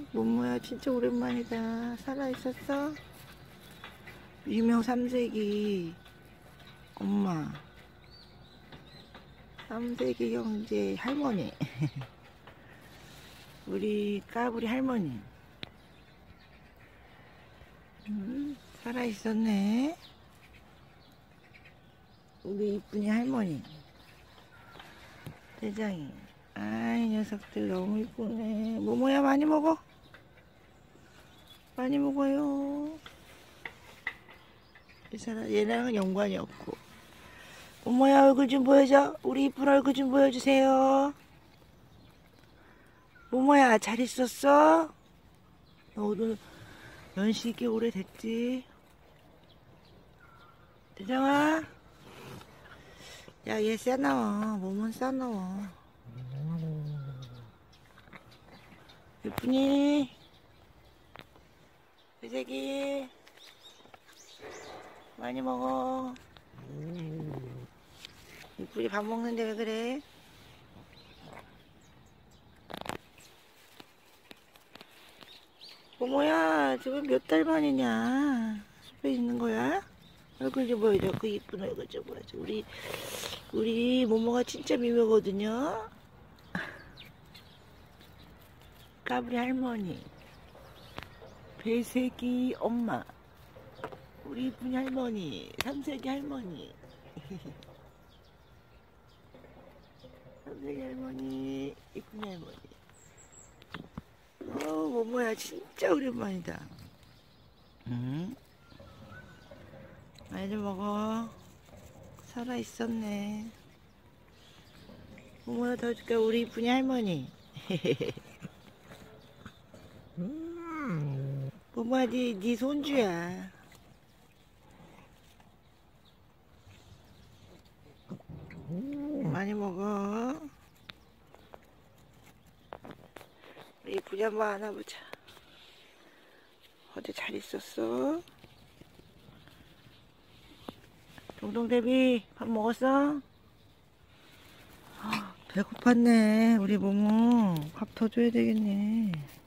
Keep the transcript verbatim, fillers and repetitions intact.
모모야 진짜 오랜만이다. 살아있었어? 유명 삼세기 엄마, 삼세기 형제 할머니 우리 까불이 할머니. 음, 살아있었네. 우리 이쁜이 할머니 대장이. 아이 녀석들 너무 이쁘네. 모모야 많이 먹어. 많이 먹어요. 이 사람 얘랑은 연관이 없고. 모모야 얼굴 좀 보여줘. 우리 이쁜 얼굴 좀 보여주세요. 모모야 잘 있었어? 너도 연식이 오래됐지? 대장아, 야 얘 싸나워. 몸은 싸나워. 예쁘니? 회색이 많이 먹어. 예쁘니 밥 먹는데 왜 그래? 모모야 지금 몇 달 만이냐? 숲에 있는 거야? 얼굴 좀 보여줘. 그 이쁜 얼굴 좀 보여줘. 우리 우리 모모가 진짜 미묘거든요. 까불이 할머니, 배세기 엄마, 우리 이쁜이 할머니, 삼세기 할머니. 삼세기 할머니, 이쁜이 할머니. 어, 모모야 진짜 오랜만이다. 응? 많이 좀 먹어. 살아있었네. 모모야 더 줄게. 우리 이쁜이 할머니. 음. 모모야 니, 니 손주야. 음. 많이 먹어. 우리 이쁜이 한번 안아보자. 어제 잘 있었어? 동동대비 밥 먹었어? 배고팠네. 우리 모모 밥 더 줘야 되겠네.